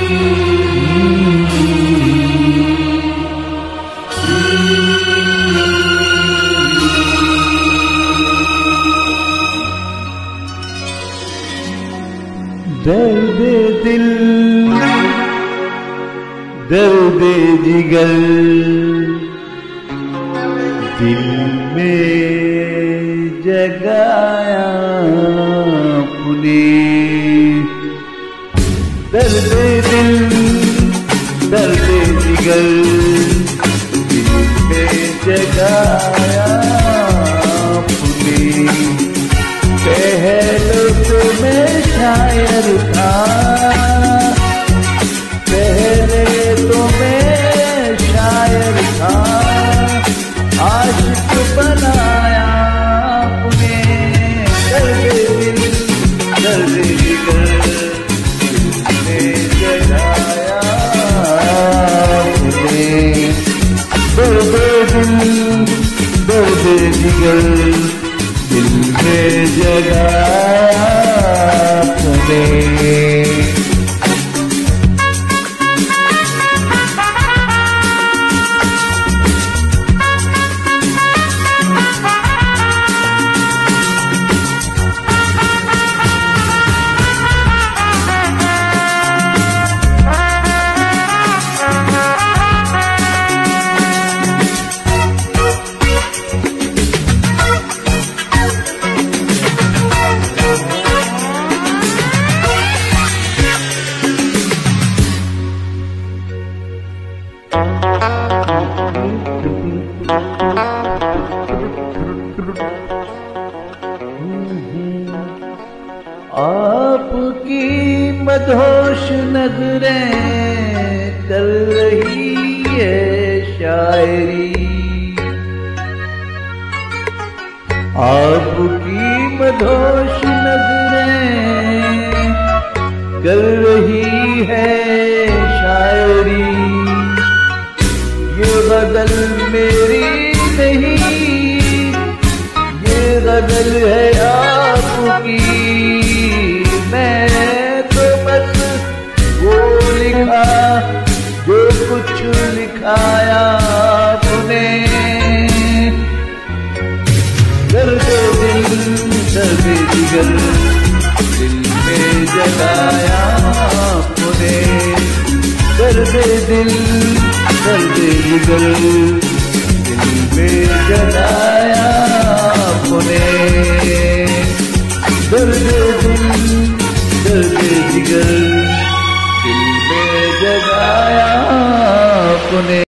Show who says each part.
Speaker 1: दर्दे दिल दर्दे जिगर दिल में जगाया आपने। दर्दे दिल दर्दे जिगर दिल में जगाया आपने। पहले तो मैं शायर था, पहले तो मैं शायर था, आशिक बनाया आपने। दर्दे दिल दर्दे जिगर दिल में जगाया आपने। दर्दे दिल दर्दे जिगर दिल में जगाया आपने। आपकी मदहोश नजरें कर रही है शायरी, आपकी मदहोश नजरें कर रही है शायरी। ये गजल मेरी नहीं, ये गजल है आपकी। मैं तो बस वो लिखा जो कुछ लिखाया आपने। दर्दे दिल दर्दे जिगर दिल में जगाया आपने। दर्दे दिल दर्दे जिगर दिल में जगाया आपने। दर्दे दिल दर्दे जिगर दिल में जगाया आपने।